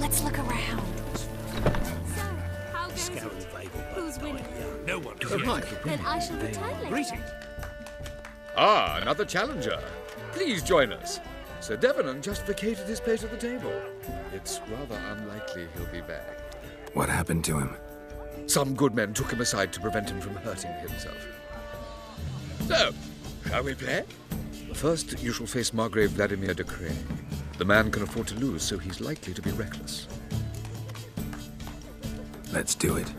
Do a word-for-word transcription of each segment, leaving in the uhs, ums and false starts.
Let's look around. So, how goes it? Who's winning? No one Oh, hi. Then I shall return later. Greetings. Ah, another challenger. Please join us. Sir Devenant just vacated his place at the table. It's rather unlikely he'll be back. What happened to him? Some good men took him aside to prevent him from hurting himself. So, shall we play? First, you shall face Margrave Vladimir de Cray. The man can afford to lose, so he's likely to be reckless. Let's do it.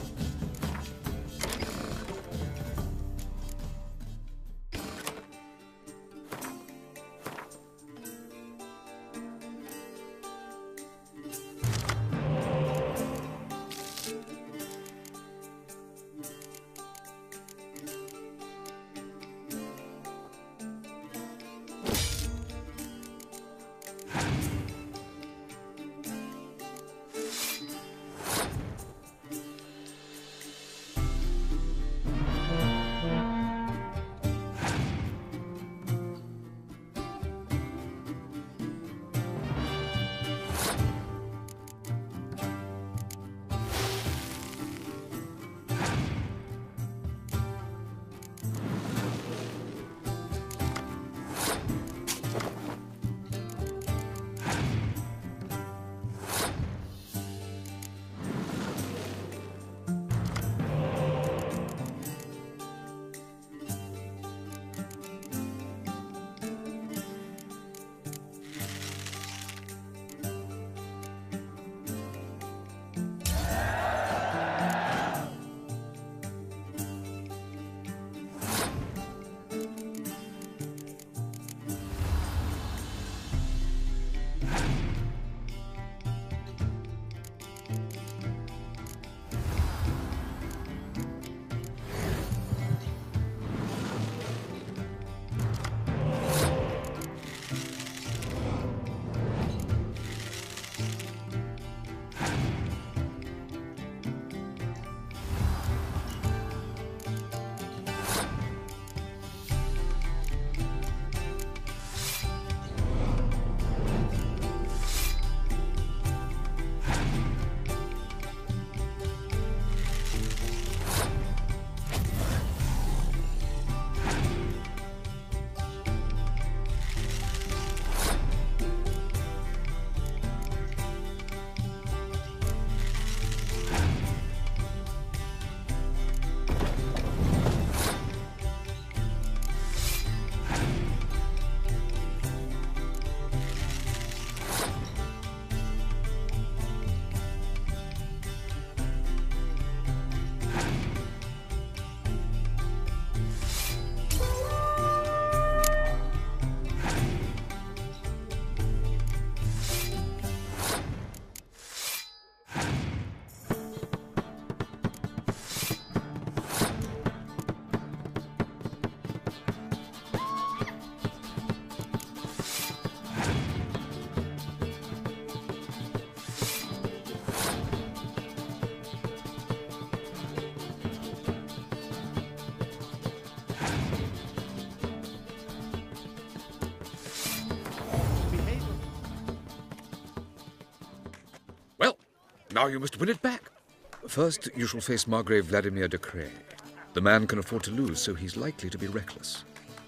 Now you must win it back. First, you shall face Margrave Vladimir de Cray. The man can afford to lose, so he's likely to be reckless.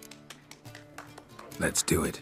Let's do it.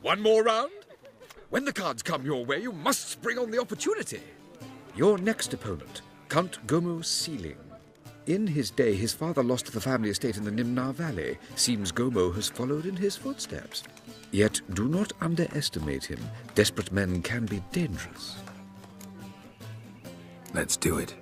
One more round? When the cards come your way, you must spring on the opportunity. Your next opponent, Count Gomo Sealing. In his day, his father lost the family estate in the Nimnar Valley. Seems Gomo has followed in his footsteps. Yet do not underestimate him. Desperate men can be dangerous. Let's do it.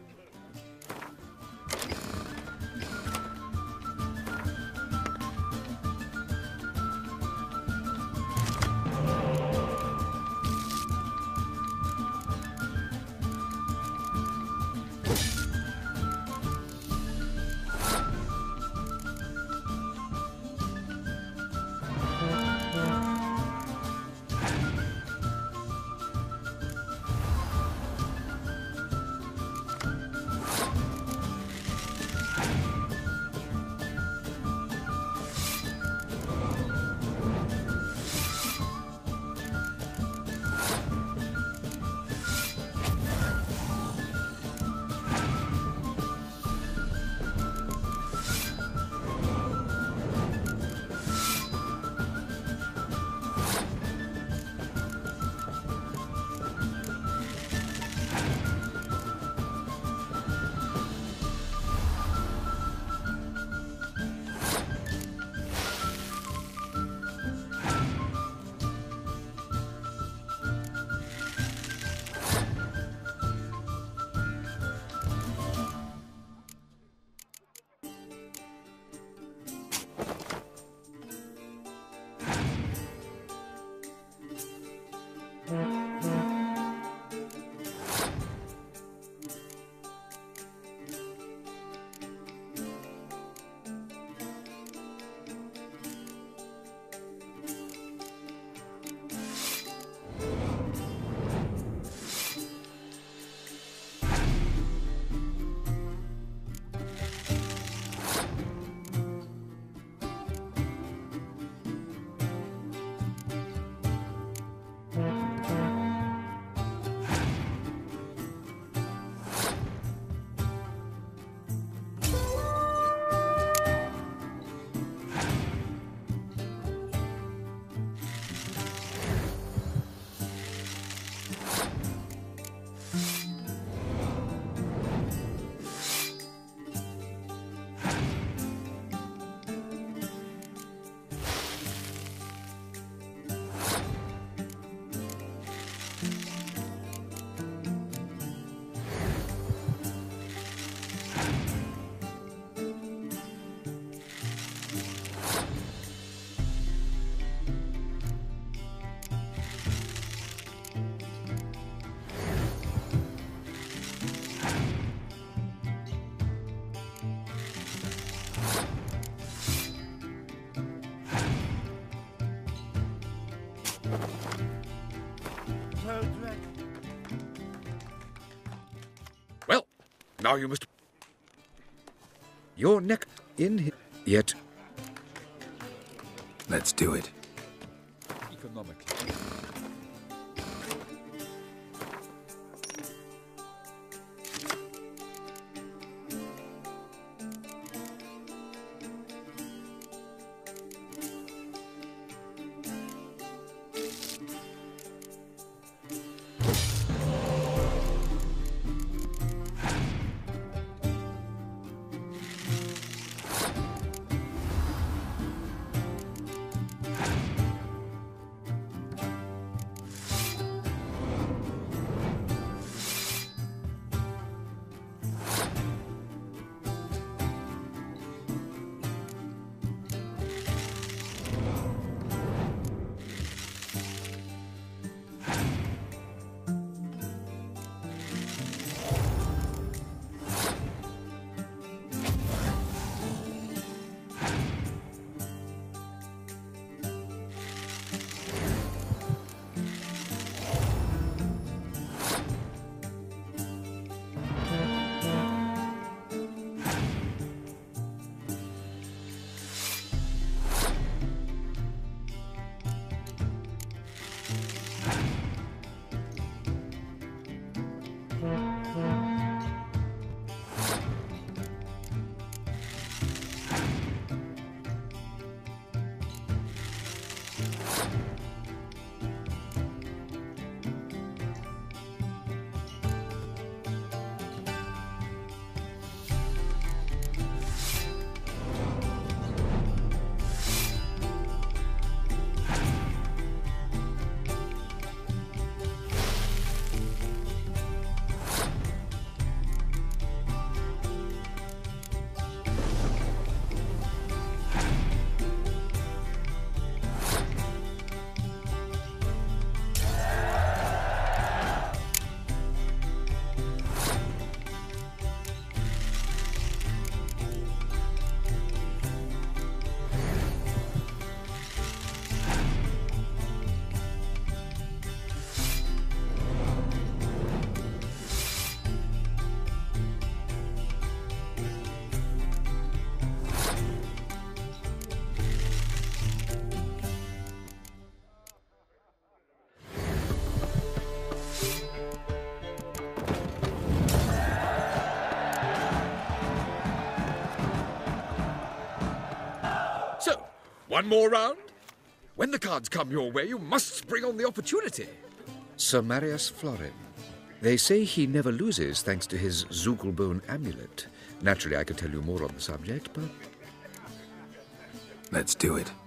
Well, now you must... Your neck in his... Yet... Let's do it. Economically. One more round? When the cards come your way, you must spring on the opportunity. Sir Marius Florin. They say he never loses thanks to his Zugelbone amulet. Naturally, I could tell you more on the subject, but... Let's do it.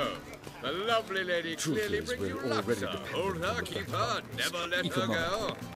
Lovely lady Truth clearly is, brings we're you already luck, sir. dependent Hold her, on keep the her, never let Keep her him on. go.